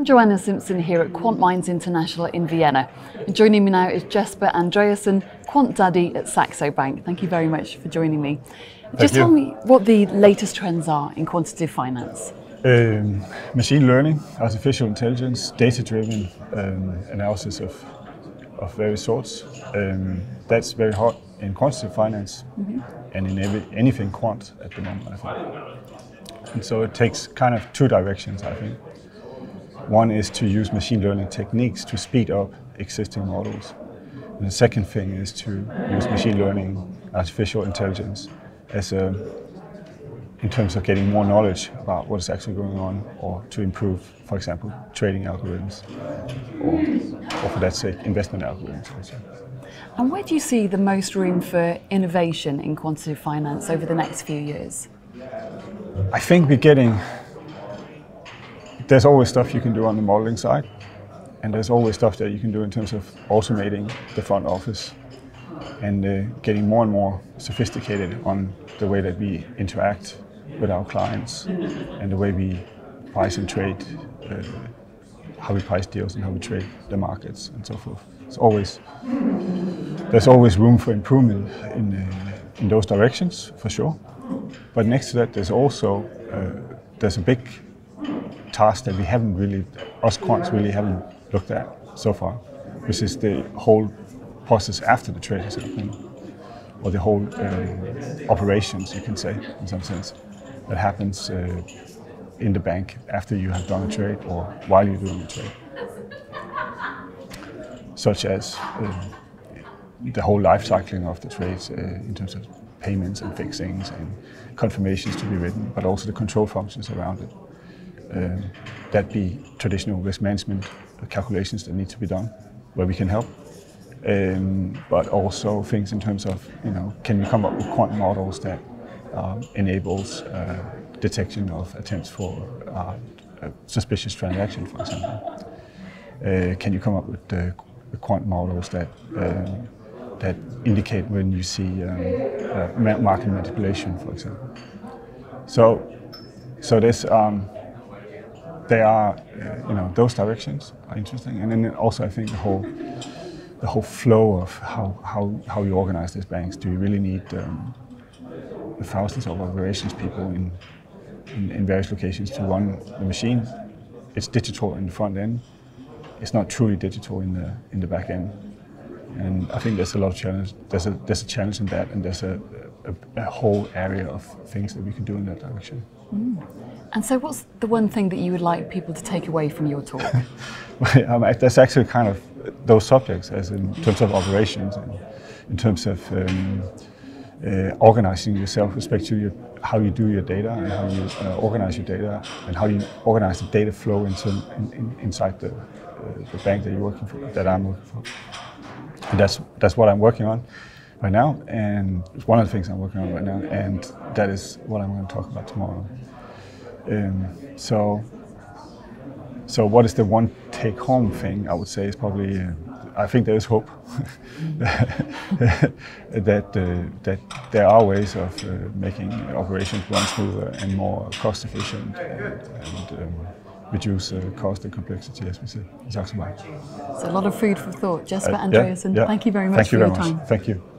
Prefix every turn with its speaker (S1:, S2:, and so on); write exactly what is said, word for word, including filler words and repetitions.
S1: I'm Joanna Simpson here at QuantMinds International in Vienna. And joining me now is Jesper Andreasen, Kwant Daddy at Saxobank. Thank you very much for joining me.
S2: Thank
S1: Just
S2: you.
S1: tell me what the latest trends are in quantitative finance.
S2: Um, machine learning, artificial intelligence, data-driven um, analysis of, of various sorts. Um, that's very hot in quantitative finance mm-hmm. and in every, anything quant at the moment, I think. And so it takes kind of two directions, I think. One is to use machine learning techniques to speed up existing models. And the second thing is to use machine learning, artificial intelligence, as a, in terms of getting more knowledge about what is actually going on, or to improve, for example, trading algorithms, or, or for that sake, investment algorithms also.
S1: And where do you see the most room for innovation in quantitative finance over the next few years?
S2: I think we're getting, there's always stuff you can do on the modeling side, and there's always stuff that you can do in terms of automating the front office and uh, getting more and more sophisticated on the way that we interact with our clients and the way we price and trade, uh, how we price deals and how we trade the markets and so forth. It's always, there's always room for improvement in, uh, in those directions, for sure. But next to that, there's also, uh, there's a big task that we haven't really, us quants really haven't looked at so far, which is the whole process after the trade is happening, or the whole um, operations, you can say, in some sense, that happens uh, in the bank after you have done a trade or while you're doing a trade. Such as uh, the whole life cycling of the trades uh, in terms of payments and fixings and confirmations to be written, but also the control functions around it. Um, that be traditional risk management calculations that need to be done, where we can help. Um, but also things in terms of, you know, can we come up with quant models that um, enables uh, detection of attempts for uh, a suspicious transaction, for example. Uh, can you come up with uh, quant models that um, that indicate when you see um, uh, market manipulation, for example. So, so this. Um, They are, uh, you know, those directions are interesting, and then also I think the whole, the whole flow of how how how you organize these banks. Do you really need um, the thousands of operations people in, in in various locations to run the machine? It's digital in the front end. It's not truly digital in the in the back end, and I think there's a lot of challenge. There's a there's a challenge in that, and there's a a, a whole area of things that we can do in that direction.
S1: Mm. And so what's the one thing that you would like people to take away from your talk?
S2: Well, um, that's actually kind of those subjects, as in terms of operations and in terms of um, uh, organizing yourself with respect to your, how you do your data and how you uh, organize your data and how you organize the data flow into, in, in, inside the, uh, the bank that you're working for, that I'm working for. And that's, that's what I'm working on right now, and it's one of the things I'm working on right now, and that is what I'm going to talk about tomorrow. Um, so, so what is the one take-home thing? I would say is probably, uh, I think there is hope that uh, that there are ways of uh, making operations run smoother and more cost-efficient, and, and um, reduce uh, cost and complexity, as we said in Saxobank.
S1: So a lot of food for thought. Jesper
S2: uh,
S1: Andreasen,
S2: yeah, yeah.
S1: Thank you very much
S2: Thank
S1: for
S2: you
S1: your
S2: very
S1: time.
S2: Much. Thank you.